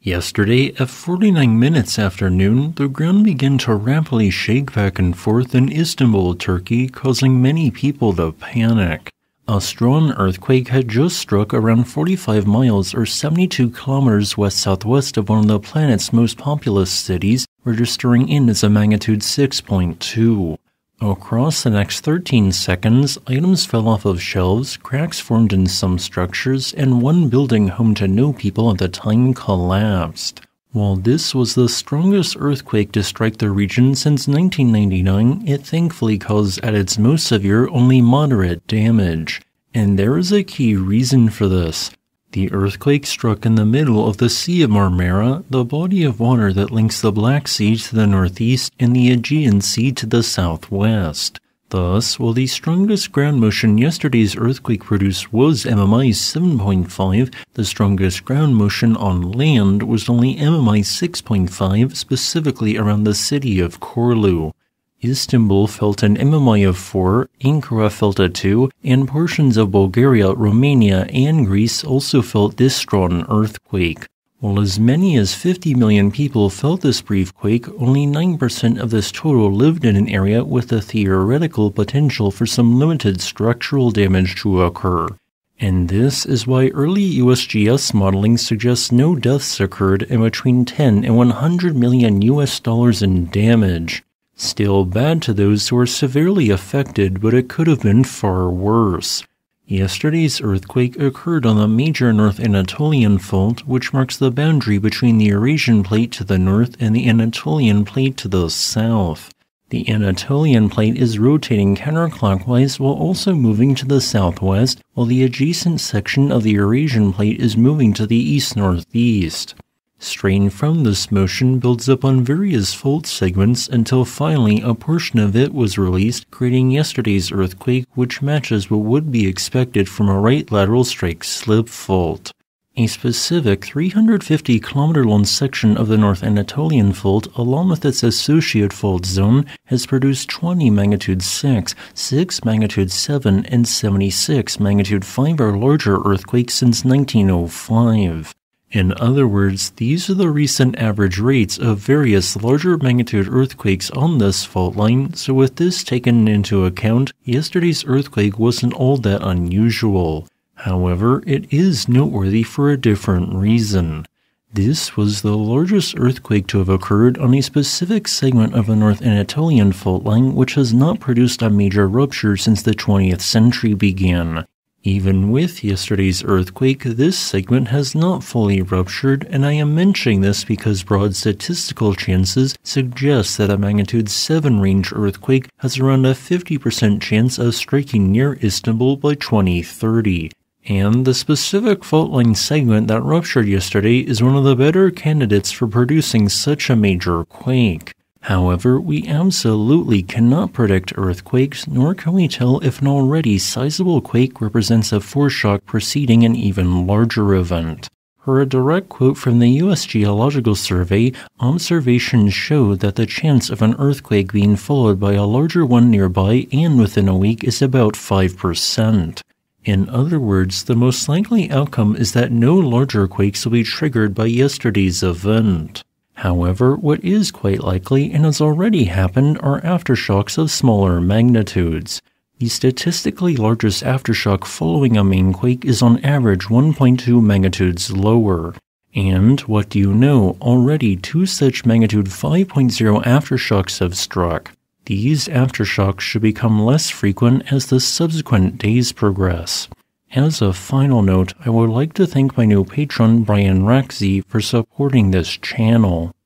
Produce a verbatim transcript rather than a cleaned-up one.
Yesterday, at forty-nine minutes after noon, the ground began to rapidly shake back and forth in Istanbul, Turkey, causing many people to panic. A strong earthquake had just struck around forty-five miles or seventy-two kilometers west-southwest of one of the planet's most populous cities, registering in as a magnitude six point two. Across the next thirteen seconds, items fell off of shelves, cracks formed in some structures, and one building home to no people at the time collapsed. While this was the strongest earthquake to strike the region since nineteen ninety-nine, it thankfully caused at its most severe only moderate damage. And there is a key reason for this. The earthquake struck in the middle of the Sea of Marmara, the body of water that links the Black Sea to the northeast and the Aegean Sea to the southwest. Thus, while the strongest ground motion yesterday's earthquake produced was M M I seven point five, the strongest ground motion on land was only M M I six point five, specifically around the city of Corlu. Istanbul felt an M M I of four, Ankara felt a two, and portions of Bulgaria, Romania, and Greece also felt this strong earthquake. While as many as fifty million people felt this brief quake, only nine percent of this total lived in an area with the theoretical potential for some limited structural damage to occur. And this is why early U S G S modeling suggests no deaths occurred and between ten and one hundred million U S dollars in damage. Still bad to those who are severely affected, but it could have been far worse. Yesterday's earthquake occurred on the major North Anatolian Fault, which marks the boundary between the Eurasian Plate to the north and the Anatolian Plate to the south. The Anatolian Plate is rotating counterclockwise while also moving to the southwest, while the adjacent section of the Eurasian Plate is moving to the east-northeast. Strain from this motion builds up on various fault segments until finally a portion of it was released, creating yesterday's earthquake, which matches what would be expected from a right lateral strike slip fault. A specific three hundred fifty kilometer long section of the North Anatolian Fault, along with its associated fault zone, has produced twenty magnitude six, six magnitude seven, and seventy-six magnitude five or larger earthquakes since nineteen oh five. In other words, these are the recent average rates of various larger magnitude earthquakes on this fault line, so with this taken into account, yesterday's earthquake wasn't all that unusual. However, it is noteworthy for a different reason. This was the largest earthquake to have occurred on a specific segment of the North Anatolian Fault line, which has not produced a major rupture since the twentieth century began. Even with yesterday's earthquake, this segment has not fully ruptured, and I am mentioning this because broad statistical chances suggest that a magnitude seven range earthquake has around a fifty percent chance of striking near Istanbul by twenty thirty. And the specific fault line segment that ruptured yesterday is one of the better candidates for producing such a major quake. However, we absolutely cannot predict earthquakes, nor can we tell if an already sizable quake represents a foreshock preceding an even larger event. Per a direct quote from the U S Geological Survey, observations show that the chance of an earthquake being followed by a larger one nearby and within a week is about five percent. In other words, the most likely outcome is that no larger quakes will be triggered by yesterday's event. However, what is quite likely and has already happened are aftershocks of smaller magnitudes. The statistically largest aftershock following a main quake is on average one point two magnitudes lower. And, what do you know, already two such magnitude five point oh aftershocks have struck. These aftershocks should become less frequent as the subsequent days progress. As a final note, I would like to thank my new patron Brian Raxey for supporting this channel.